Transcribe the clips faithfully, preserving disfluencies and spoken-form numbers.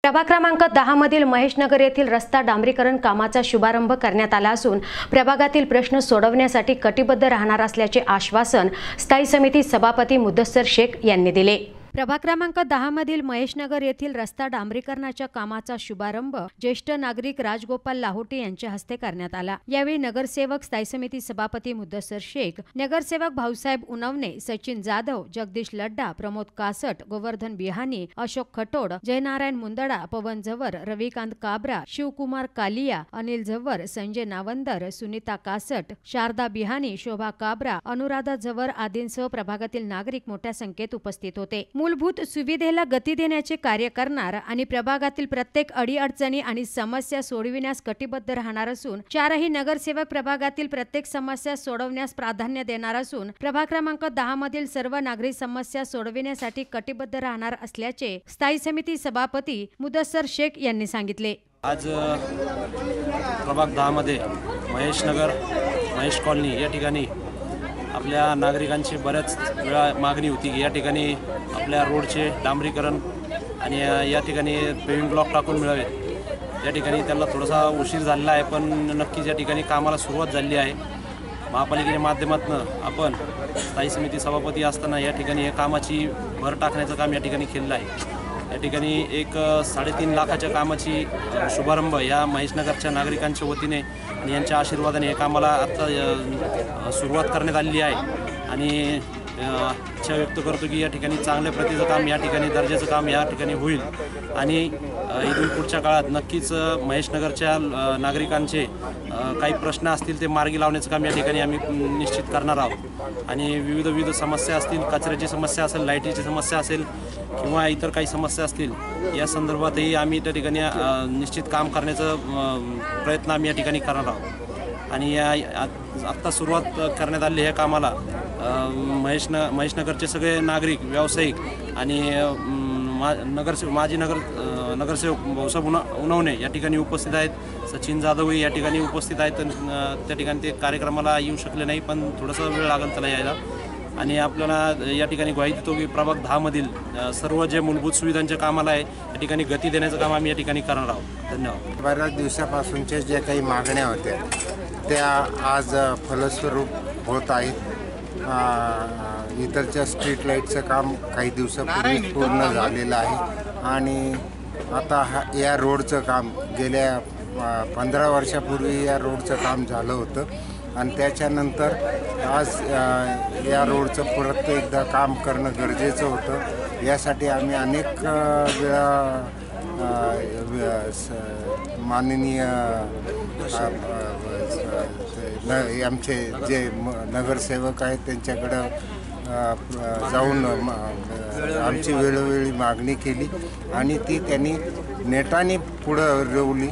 प्रभाग क्रमांक दहा मधील महेशनगर येथील रस्ता डांबरीकरण कामाचा शुभारंभ करण्यात आला असून प्रभागातील प्रश्न सोडवण्यासाठी कटिबद्ध राहणार असल्याचे आश्वासन स्थायी समिती सभापती मुदस्सर शेख यांनी दिले। प्रभाग क्रमांक दहा मधील महेशनगर येथील रस्ता डांबरीकरणाच्या कामाचा शुभारंभ ज्येष्ठ नागरिक राजगोपाल लाहोटी यांच्या हस्ते करण्यात आला। यावेळी नगरसेवक स्थायी समिती सभापती मुदस्सर शेख, नगरसेवक भाऊसाहेब उनवणे, सचिन जाधव, जगदीश लड्डा, प्रमोद कासट, गोवर्धन बिहानी, अशोक खटोड, जयनारायण मुंदडा, पवन झवर, रविकांत काबरा, शिवकुमार कालिया, अनिल झवर, संजय नावंदर, सुनीता कासट, शारदा बिहानी, शोभा काबरा, अनुराधा झवर आदींसह प्रभागातील नागरिक मोठ्या संख्येत उपस्थित होते। मूलभूत सुविधेला गती देण्याचे कार्य करणार आणि प्रभागातील प्रत्येक अडीअडचणी आणि समस्या सोडविण्यास कटिबद्ध राहणार असून चारही नगरसेवक प्रभागातील प्रत्येक समस्या सोडवण्यास प्राधान्य देणार असून प्रभाग क्रमांक दहा मधील सर्व नागरी समस्या सोडविण्यासाठी कटिबद्ध राहणार असल्याचे स्थायी समिती सभापती मुदस्सर शेख यांनी सांगितले। आज प्रभाग दहा मध्ये महेशनगर महेश कॉलनी या ठिकाणी आपल्या नागरिकांची बऱ्याच वेळा मागणी होती की या ठिकाणी आपल्या रोडचे डांबरीकरण आणि या ठिकाणी पेविंग ब्लॉक टाकून मिळावेत। या ठिकाणी त्याला थोडासा उशीर झालेला आहे, पण नक्कीच या ठिकाणी कामाला सुरुवात झाली आहे। महापालिकेच्या माध्यमातून आपण स्थायी समिती सभापती असताना या ठिकाणी या कामाची भर टाकण्याचं काम या ठिकाणी केलेलं आहे। या ठिकाणी एक साडेतीन लाखाच्या कामाची शुभारंभ या महेशनगरच्या नागरिकांच्या वतीने आणि यांच्या आशीर्वादाने हे कामाला आता सुरुवात करण्यात आलेली आहे आणि इच्छा व्यक्त करतो की या ठिकाणी चांगल्या प्रतीचं काम, या ठिकाणी दर्जाचं काम या ठिकाणी होईल आणि इथून पुढच्या काळात नक्कीच महेशनगरच्या नागरिकांचे काही प्रश्न असतील ते मार्गी लावण्याचं काम या ठिकाणी आम्ही निश्चित करणार आहोत आणि विविध विविध समस्या असतील, कचऱ्याची समस्या असेल, लाईटीची समस्या असेल किंवा इतर काही समस्या असतील या संदर्भातही आम्ही त्या ठिकाणी निश्चित काम करण्याचं प्रयत्न आम्ही या ठिकाणी करणार आहोत आणि या आत्ता सुरुवात करण्यात आलेली ह्या कामाला महेश न महेशनगरचे सगळे नागरिक, व्यावसायिक आणि मा नगरसेवक माजी नगर नगरसेवक भाऊसाहेब उन उनवणे या ठिकाणी उपस्थित आहेत। सचिन जाधवही या ठिकाणी उपस्थित आहेत। त्या ठिकाणी ते कार्यक्रमाला येऊ शकले नाही, पण थोडासा वेळ लागेल त्याला यायला आणि आपल्याला या ठिकाणी ग्वाही देतो की प्रभाग दहा मधील सर्व जे मूलभूत सुविधांच्या कामाला आहे या ठिकाणी गती देण्याचं काम आम्ही या ठिकाणी करणार आहोत। धन्यवाद। बऱ्याच दिवसापासूनच्या ज्या काही मागण्या होत्या त्या आज फलस्वरूप होत आहेत। इतरच्या स्ट्रीट लाईटचं काम काही दिवसापूर्वी पूर्ण झालेलं आहे आणि आता हा या रोडचं काम गेल्या पंधरा वर्षापूर्वी या रोडचं काम झालं होतं आणि त्याच्यानंतर आज या रोडचं परत एकदा काम करणं गरजेचं होतं। यासाठी आम्ही अनेक वेळा माननीय न आमचे जे नगरसेवक आहेत त्यांच्याकडं जाऊन आमची वेळोवेळी मागणी केली आणि ती त्यांनी नेटाने पुढं रोवली।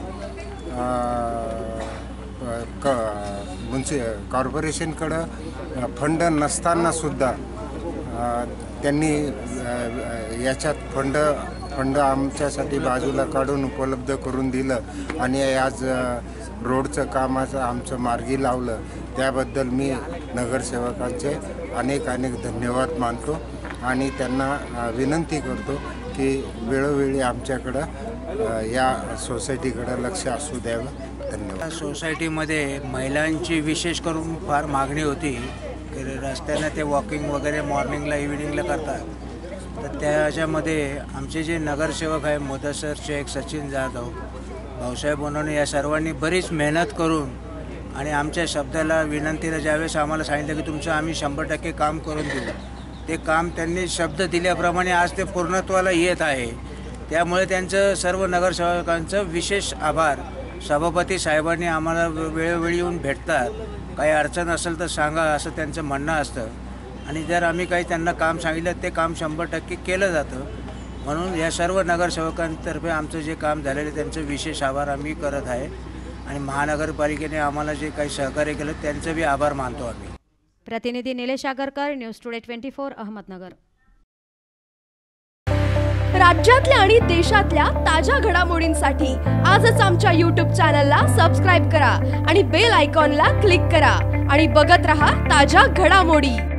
क मुन्सि कॉर्पोरेशनकडं फंड नसतानासुद्धा त्यांनी याच्यात फंड फंड आमच्यासाठी बाजूला काढून उपलब्ध करून दिलं आणि आज रोडचं कामाचं आमचं मार्गी लावलं। त्याबद्दल मी नगरसेवकांचे अनेक अनेक धन्यवाद मानतो आणि त्यांना विनंती करतो की वेळोवेळी आमच्याकडं या सोसायटीकडं लक्ष असू द्यावं। धन्यवाद। सोसायटीमध्ये महिलांची विशेष करून फार मागणी होती की रस्त्यानं ते वॉकिंग वगैरे मॉर्निंगला इव्हिनिंगला करतात, तर त्याच्यामध्ये आमचे जे नगरसेवक आहे मुदस्सर शेख, सचिन जाधव, भाऊसाहेब उनवणे या सर्वांनी बरीच मेहनत करून आणि आमच्या शब्दाला विनंतीला ज्यावेळेस आम्हाला सांगितलं की तुमचं आम्ही शंभर टक्के काम करून देऊ, ते काम त्यांनी शब्द दिल्याप्रमाणे आज ते पूर्णत्वाला येत आहे। त्यामुळे त्यांचं सर्व नगरसेवकांचं विशेष आभार। सभापती साहेबांनी आम्हाला वेळोवेळी येऊन भेटतात, काही अडचण असेल तर सांगा असं त्यांचं म्हणणं असतं आणि जर आम्ही काही त्यांना काम सांगितलं ते काम शंभर टक्के केलं जातं। म्हणून या सर्व नगरसेवकांतर्फे आमचं जे काम झालेलं त्यांचं विशेष आभार आम्ही करत आहे आणि महानगरपालिकेने आम्हाला जे काही सहकार्य केलं त्यांचं बी आभार मानतो आम्ही। प्रतिनिधी निलेश आगरकर, न्यूज टुडे चोवीस अहमदनगर। राज्यातल्या आणि देशातल्या ताज्या घडामोडींसाठी आजच आमच्या यूट्यूब चॅनलला सबस्क्राइब करा आणि बेल आयकॉनला क्लिक करा आणि बघत रहा ताज्या घडामोडी।